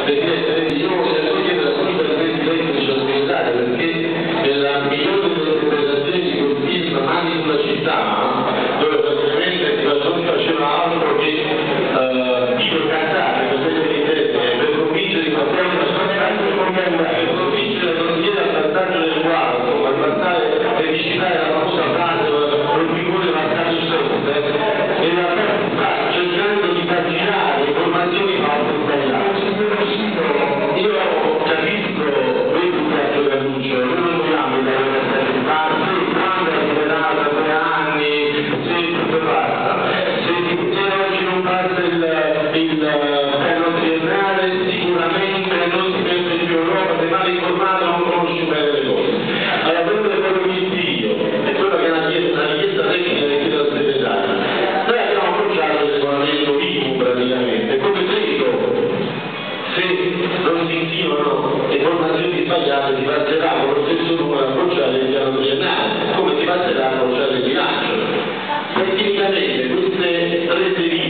Presidente, io voglio chiedere alcuni interventi di sottosegretario, perché nella migliore delle interpretazioni di quel film Mani sulla città, dove praticamente non faceva altro che cantare per convincere i patroni a per convincere la consigliera al passaggio del quadro, a passare e recitare la famosa frase non mi vuole passare su e in realtà sta cercando di paginare informazioni fatte sbagliate. Io capisco, vedo un piatto Caruccio, noi non vogliamo andare a quando è liberata 3 anni, se tutto passa, se oggi non passa il piano triennale, sicuramente non si mette più Europa, sei male informato, non conosci bene le cose. Allora, quello che voglio dirti io, è quello che è una richiesta tecnica che chiedo al segretario. Noi abbiamo approcciato il regolamento minimo praticamente, come credo, se non si insinuano informazioni sbagliate si passerà con lo stesso numero a approcciare il piano triennale, come si passerà a approcciare il bilancio. Tecnicamente queste rese